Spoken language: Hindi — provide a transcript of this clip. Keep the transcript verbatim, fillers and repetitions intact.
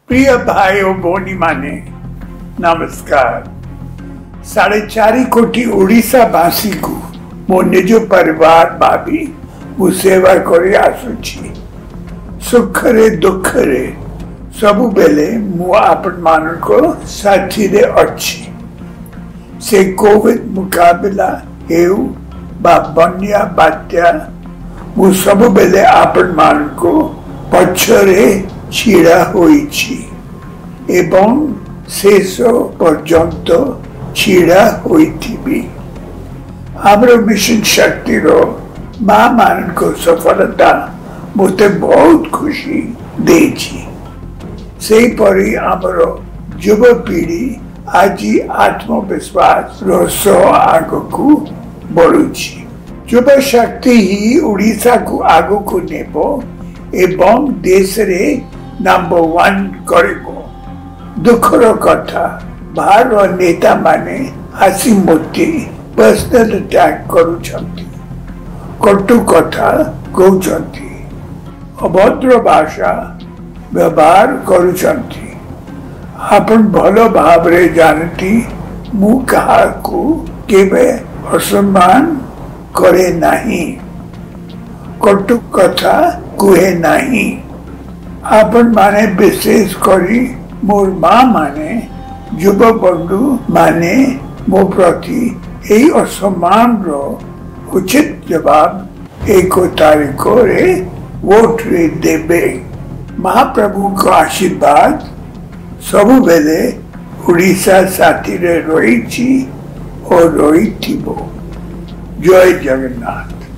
प्रिय भाई और भौणी माने नमस्कार। साढ़े चारि कोटी ओडिशा वासी को मो निज परिवार भाभी मु सेवा करे आसुची। सुखरे दुखरे सबु बेले मु आपण मान को साथी रे अच्छी। से कोविड मुकाबला हेउ बा बन्या बात्या मु सबु बेले आपण मान को पछरे छिड़ा होइछि एवं शेष पर्यंत छिड़ा होइथिबी। हमरो मिशन शक्ति रो माँ मान को सफलता मुते बहुत खुशी देछि। सेही परी हमरो युवा पीढ़ी आज आत्मविश्वास रो सो आगकू बढ़ुछि। युवा शक्ति ही ओडिशा को आगो को नेबो एवं देश रे नंबर वन करिबो। दुखर कथा बाहर नेता माने आसी मोती पर्सनल अटैक करुछंती, कटु कथा कहउछंती, अभद्र भाषा व्यवहार करुछंती। आपण भलो भाव रे जानती मु कहा को केबे असम्मान करे नाही, कटु कथा कुहे नाही। आपण माने विशेष करी मोर माँ माने युवा बंधु माने मो प्रति यही असम्मान रो उचित जवाब एक तारीख रे वोट रे देबे। महाप्रभु को आशीर्वाद सबु बेले ओडिशा साथी रे रही और रही। जय जगन्नाथ।